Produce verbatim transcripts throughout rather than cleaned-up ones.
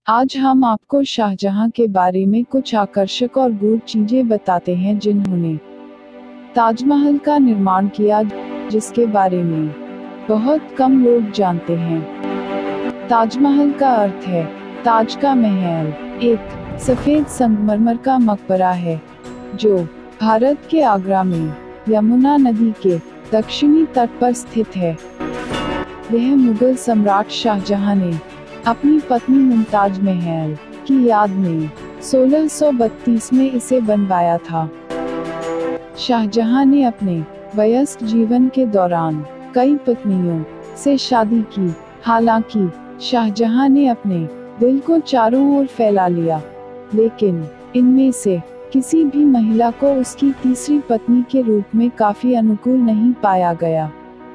आज हम आपको शाहजहां के बारे में कुछ आकर्षक और गूढ़ चीजें बताते हैं जिन्होंने ताजमहल का निर्माण किया, जिसके बारे में बहुत कम लोग जानते हैं। ताजमहल का अर्थ है ताज का महल। एक सफेद संगमरमर का मकबरा है जो भारत के आगरा में यमुना नदी के दक्षिणी तट पर स्थित है। यह मुगल सम्राट शाहजहां ने अपनी पत्नी मुमताज महल की याद में सोलह सौ बत्तीस में इसे बनवाया था। शाहजहां ने अपने वयस्क जीवन के दौरान कई पत्नियों से शादी की। हालांकि शाहजहां ने अपने दिल को चारों ओर फैला लिया, लेकिन इनमें से किसी भी महिला को उसकी तीसरी पत्नी के रूप में काफी अनुकूल नहीं पाया गया।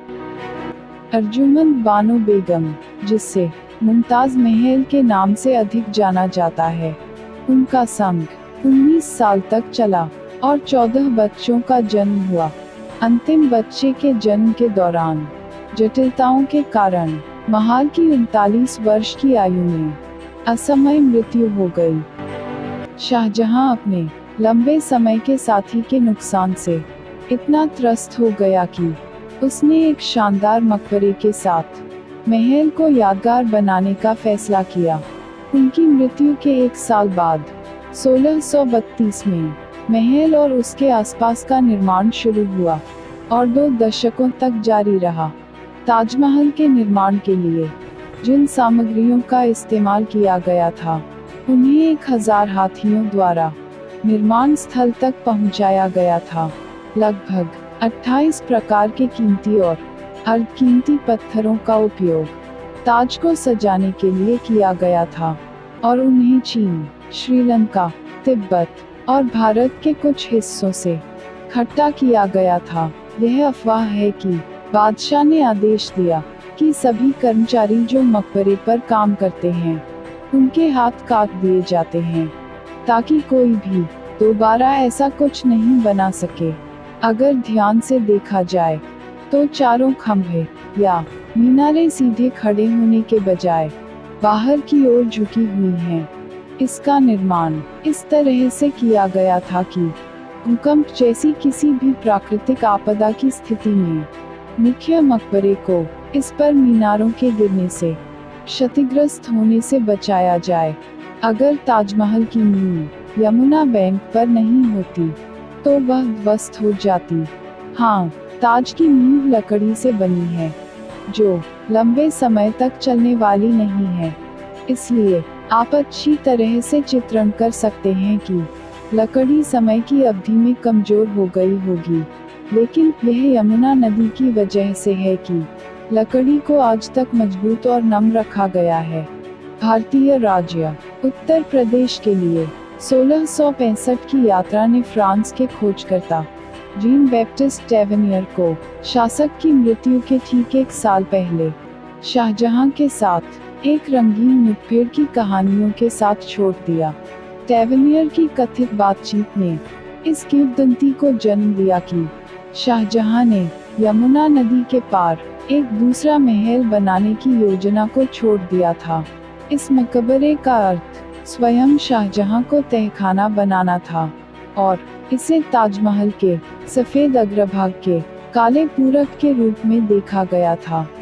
अर्जुमंद बानो बेगम, जिससे मुमताज महल के नाम से अधिक जाना जाता है, उनका संग उन्नीस साल तक चला और चौदह बच्चों का जन्म हुआ। अंतिम बच्चे के जन्म के दौरान जटिलताओं के कारण महल की उनतालीस वर्ष की आयु में असमय मृत्यु हो गई। शाहजहां अपने लंबे समय के साथी के नुकसान से इतना त्रस्त हो गया कि उसने एक शानदार मकबरे के साथ महल को यादगार बनाने का फैसला किया। उनकी मृत्यु के एक साल बाद सोलह सौ बत्तीस में महल और उसके आसपास का निर्माण शुरू हुआ और दो दशकों तक जारी रहा। ताजमहल के निर्माण के लिए जिन सामग्रियों का इस्तेमाल किया गया था, उन्हें एक हजार हाथियों द्वारा निर्माण स्थल तक पहुंचाया गया था। लगभग अट्ठाईस प्रकार के कीमती और अर्धकीमती पत्थरों का उपयोग ताज को सजाने के लिए किया गया था और उन्हें चीन, श्रीलंका, तिब्बत और भारत के कुछ हिस्सों से इकट्ठा किया गया था। यह अफवाह है कि बादशाह ने आदेश दिया कि सभी कर्मचारी जो मकबरे पर काम करते हैं, उनके हाथ काट दिए जाते हैं, ताकि कोई भी दोबारा ऐसा कुछ नहीं बना सके। अगर ध्यान से देखा जाए तो चारों खंभे या मीनारें सीधे खड़े होने के बजाय बाहर की ओर झुकी हुई हैं। इसका निर्माण इस तरह से किया गया था कि भूकंप जैसी किसी भी प्राकृतिक आपदा की स्थिति में मुख्य मकबरे को इस पर मीनारों के गिरने से क्षतिग्रस्त होने से बचाया जाए। अगर ताजमहल की नींव यमुना बैंक पर नहीं होती तो वह ध्वस्त हो जाती। हाँ, ताज की नींव लकड़ी से बनी है, जो लंबे समय तक चलने वाली नहीं है। इसलिए आप अच्छी तरह से चित्रण कर सकते हैं कि लकड़ी समय की अवधि में कमजोर हो गई होगी, लेकिन यह यमुना नदी की वजह से है कि लकड़ी को आज तक मजबूत और नम रखा गया है। भारतीय राज्य उत्तर प्रदेश के लिए सोलह सौ पैंसठ की यात्रा ने फ्रांस के खोजकर्ता जीन बैप्टिस्ट टैवर्नियर को शासक की मृत्यु के ठीक एक साल पहले शाहजहां के साथ एक रंगीन मुठभेड़ की कहानियों के साथ छोड़ दिया। टैवर्नियर की कथित बातचीत ने इस किंवदंती को जन्म दिया कि शाहजहां ने यमुना नदी के पार एक दूसरा महल बनाने की योजना को छोड़ दिया था। इस मकबरे का अर्थ स्वयं शाहजहां को तहखाना बनाना था और इसे ताजमहल के सफेद अग्रभाग के काले पूरक के रूप में देखा गया था।